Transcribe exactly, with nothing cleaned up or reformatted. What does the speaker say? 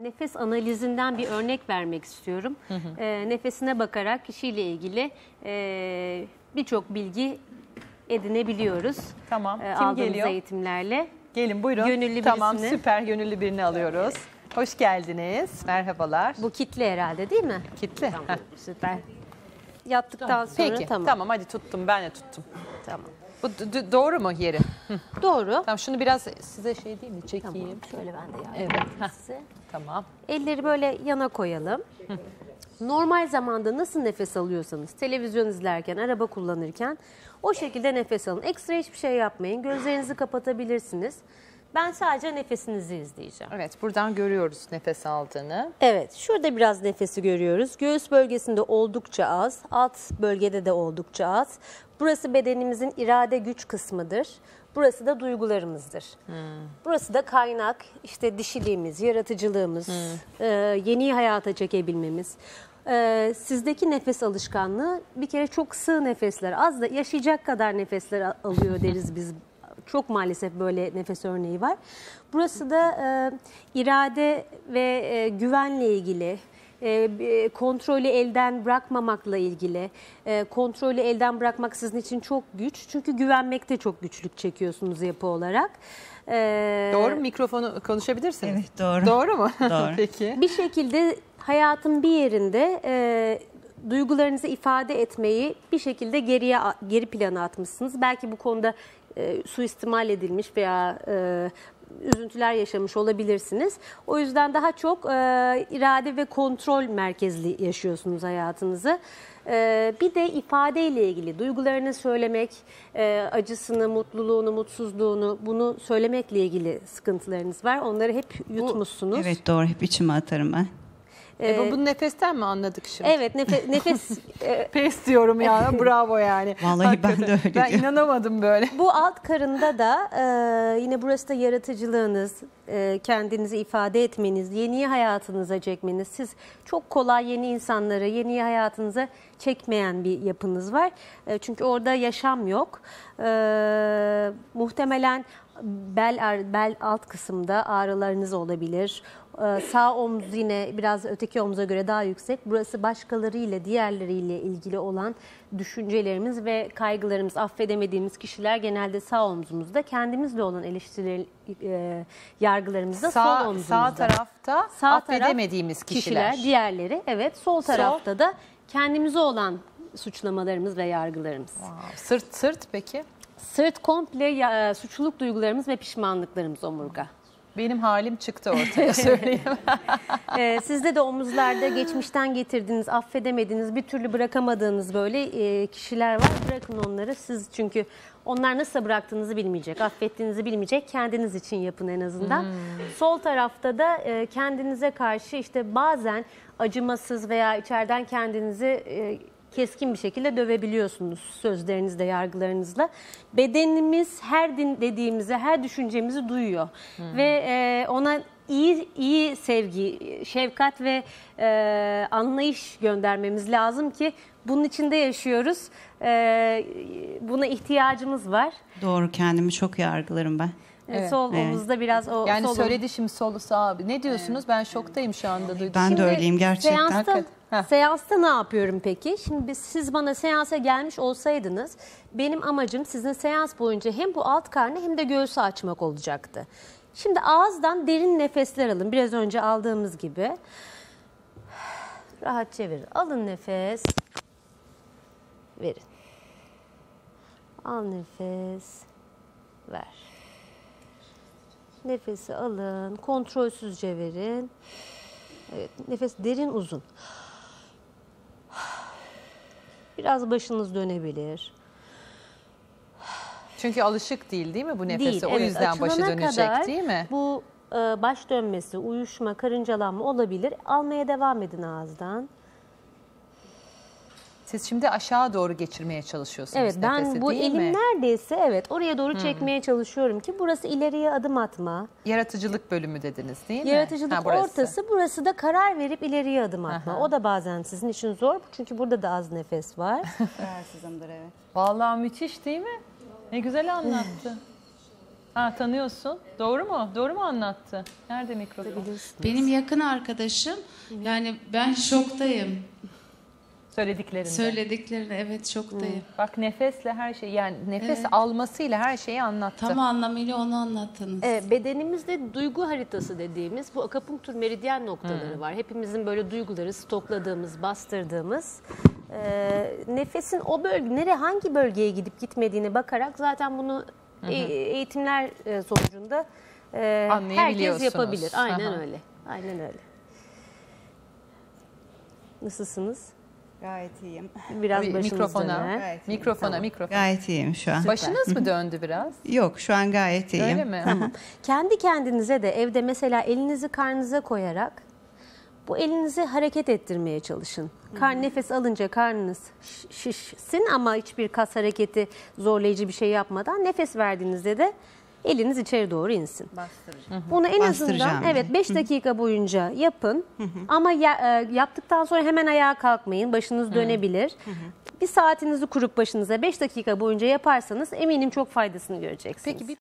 nefes analizinden bir örnek vermek istiyorum. Hı hı. E, nefesine bakarak kişiyle ilgili e, birçok bilgi edinebiliyoruz. Tamam. E, Kim aldığımız geliyor? eğitimlerle. Gelin buyurun. Gönüllü tamam birisini. süper gönüllü birini alıyoruz. Hoş geldiniz. Merhabalar. Bu kitle herhalde değil mi? Kitle. Tamam, süper. Yattıktan Tamam. sonra Peki tamam. tamam hadi tuttum ben de tuttum. Tamam. Bu doğru mu yeri? Doğru. Tamam şunu biraz size şey değil mi çekeyim. Tamam. Şöyle ben de yardım Evet. edeyim size. Tamam. Elleri böyle yana koyalım. Normal zamanda nasıl nefes alıyorsanız, televizyon izlerken, araba kullanırken o şekilde nefes alın. Ekstra hiçbir şey yapmayın. Gözlerinizi kapatabilirsiniz. Ben sadece nefesinizi izleyeceğim. Evet buradan görüyoruz nefes aldığını. Evet, şurada biraz nefesi görüyoruz. Göğüs bölgesinde oldukça az, alt bölgede de oldukça az. Burası bedenimizin irade güç kısmıdır. Burası da duygularımızdır. Hmm. Burası da kaynak, işte dişiliğimiz, yaratıcılığımız, hmm. e, yeniyi hayata çekebilmemiz. E, sizdeki nefes alışkanlığı bir kere çok sığ nefesler, az da yaşayacak kadar nefesler alıyor deriz biz. Çok maalesef böyle nefes örneği var. Burası da e, irade ve e, güvenle ilgili, e, kontrolü elden bırakmamakla ilgili. E, kontrolü elden bırakmak sizin için çok güç. Çünkü güvenmekte çok güçlük çekiyorsunuz yapı olarak. E, doğru mu? Mikrofonu konuşabilirsiniz. Evet doğru. Doğru mu? Doğru. Peki. Bir şekilde hayatın bir yerinde e, duygularınızı ifade etmeyi bir şekilde geriye geri plana atmışsınız. Belki bu konuda e, suistimal edilmiş veya e, üzüntüler yaşamış olabilirsiniz. O yüzden daha çok e, irade ve kontrol merkezli yaşıyorsunuz hayatınızı. E, bir de ifadeyle ilgili duygularını söylemek, e, acısını, mutluluğunu, mutsuzluğunu bunu söylemekle ilgili sıkıntılarınız var. Onları hep yutmuşsunuz. Evet doğru, hep içime atarım ben. E, bu, bunu nefesten mi anladık şimdi? Evet nefes... nefes e, Pes diyorum ya bravo yani. Vallahi Hakikaten. ben de öyle Ben diyorum. inanamadım böyle. Bu alt karında da e, yine burası da yaratıcılığınız, e, kendinizi ifade etmeniz, yeniyi hayatınıza çekmeniz. Siz çok kolay yeni insanları, yeniyi hayatınıza çekmeyen bir yapınız var. E, çünkü orada yaşam yok. E, muhtemelen bel, bel alt kısımda ağrılarınız olabilir. Ee, sağ omuz yine biraz öteki omuza göre daha yüksek. Burası başkalarıyla, diğerleriyle ilgili olan düşüncelerimiz ve kaygılarımız, affedemediğimiz kişiler genelde sağ omzumuzda. Kendimizle olan eleştiri, e, yargılarımızda sağ, sol omzumuzda. Sağ tarafta sağ affedemediğimiz taraf, kişiler. kişiler. Diğerleri evet. Sol tarafta sol. da kendimize olan suçlamalarımız ve yargılarımız. Wow. Sırt, sırt peki? Sırt komple ya, suçluluk duygularımız ve pişmanlıklarımız omurga. Benim halim çıktı ortaya söyleyeyim. ee, sizde de omuzlarda geçmişten getirdiğiniz, affedemediğiniz, bir türlü bırakamadığınız böyle e, kişiler var. Bırakın onları. Siz çünkü onlar nasıl bıraktığınızı bilmeyecek, affettiğinizi bilmeyecek. Kendiniz için yapın en azından. Hmm. Sol tarafta da e, kendinize karşı işte bazen acımasız veya içeriden kendinizi e, keskin bir şekilde dövebiliyorsunuz sözlerinizle, yargılarınızla. Bedenimiz her din dediğimizi, her düşüncemizi duyuyor. Hmm. Ve e, ona iyi iyi sevgi, şefkat ve e, anlayış göndermemiz lazım ki bunun içinde yaşıyoruz. E, buna ihtiyacımız var. Doğru, kendimi çok yargılarım ben. Evet. Sol evet. omuzda biraz o... Yani sol söyledi şimdi solu sağ. Ne diyorsunuz? Evet. Ben şoktayım şu anda. Duydum. Ben şimdi de öyleyim gerçekten. Seansta, seansta ne yapıyorum peki? Şimdi siz bana seansa gelmiş olsaydınız benim amacım sizin seans boyunca hem bu alt karnı hem de göğsü açmak olacaktı. Şimdi ağızdan derin nefesler alın. Biraz önce aldığımız gibi. Rahat çevirin. Alın nefes. Verin. Al nefes. Ver. Nefesi alın, kontrolsüzce verin. Evet, nefes derin uzun. Biraz başınız dönebilir. Çünkü alışık değil değil mi bu nefese? Değil, o evet. yüzden başı Açılana dönecek kadar değil mi? Bu e, baş dönmesi, uyuşma, karıncalanma olabilir. Almaya devam edin ağızdan. Siz şimdi aşağı doğru geçirmeye çalışıyorsunuz evet, nefesi ben bu değil elim mi? neredeyse evet oraya doğru Hmm. çekmeye çalışıyorum ki burası ileriye adım atma. Yaratıcılık bölümü dediniz değil mi? Yaratıcılık ha, burası. ortası, burası da karar verip ileriye adım atma. Aha. O da bazen sizin için zor çünkü burada da az nefes var. Kararsızımdır evet. Vallahi müthiş değil mi? Ne güzel anlattı. Ha, tanıyorsun. Doğru mu? Doğru mu anlattı? Nerede mikrofon? Benim yakın arkadaşım. Yani ben şoktayım. Söylediklerinde. Söylediklerine evet şoktayım. Bak nefesle her şey, yani nefes Evet. almasıyla her şeyi anlattı. Tam anlamıyla onu anlattınız. E, bedenimizde duygu haritası dediğimiz bu akupunktur meridyen noktaları var. Hepimizin böyle duyguları stokladığımız, bastırdığımız. E, nefesin o bölge, nereye, hangi bölgeye gidip gitmediğine bakarak zaten bunu e, eğitimler e, sonucunda e, herkes Anlayabiliyorsunuz. yapabilir. Aynen Aha. öyle. Aynen öyle. Nasılsınız? Gayet iyiyim. Biraz Bir başınız mikrofona, döner. Evet, mikrofona, Tamam. mikrofona. Gayet iyiyim şu an. Başınız mı döndü biraz? Yok şu an gayet iyiyim. Öyle mi? Tamam. Kendi kendinize de evde mesela elinizi karnınıza koyarak bu elinizi hareket ettirmeye çalışın. Karn nefes alınca karnınız şiş- şişsin ama hiçbir kas hareketi zorlayıcı bir şey yapmadan nefes verdiğinizde de eliniz içeri doğru insin. Bastıracağım. Bunu en azından Bastıracağım. evet beş dakika boyunca yapın. Ama ya- e, yaptıktan sonra hemen ayağa kalkmayın. Başınız dönebilir. Bir saatinizi kurup başınıza beş dakika boyunca yaparsanız eminim çok faydasını göreceksiniz. Peki bir